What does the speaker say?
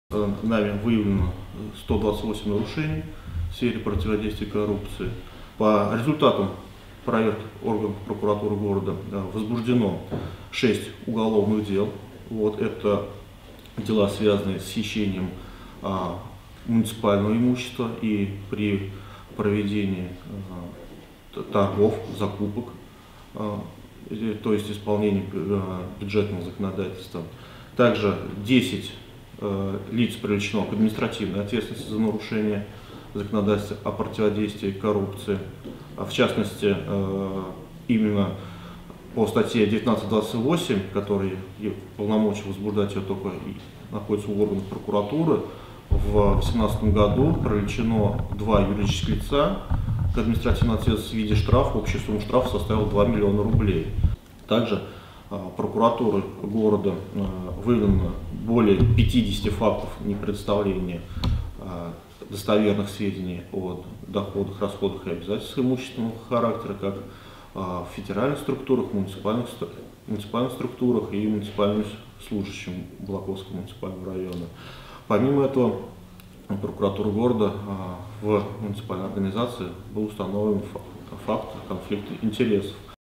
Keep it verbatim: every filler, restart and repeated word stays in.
Нами выявлено сто двадцать восемь нарушений в сфере противодействия коррупции. По результатам проверки органов прокуратуры города возбуждено шесть уголовных дел. Вот, это дела, связанные с хищением а, муниципального имущества и при проведении а, торгов, закупок, а, то есть исполнении а, бюджетного законодательства. Также десять лиц привлечено к административной ответственности за нарушение законодательства о противодействии коррупции. В частности, именно по статье девятнадцать двадцать восемь, который полномочия возбуждать ее только находится у органов прокуратуры, в две тысячи восемнадцатом году привлечено два юридических лица к административной ответственности в виде штрафа. Общая сумма штрафа составила два миллиона рублей. Также прокуратурой города выявлено более пятидесяти фактов непредоставления достоверных сведений о доходах, расходах и обязательствах имущественного характера, как в федеральных структурах, муниципальных, муниципальных структурах и муниципальным служащим Балаковского муниципального района. Помимо этого, прокуратура города в муниципальной организации был установлен факт конфликта интересов.